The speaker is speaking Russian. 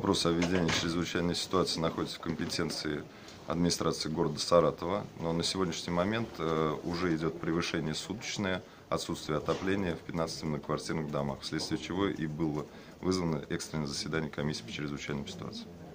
Вопрос о введении чрезвычайной ситуации находится в компетенции администрации города Саратова, но на сегодняшний момент уже идет превышение суточное, отсутствие отопления в 15 многоквартирных домах, вследствие чего и было вызвано экстренное заседание комиссии по чрезвычайным ситуациям.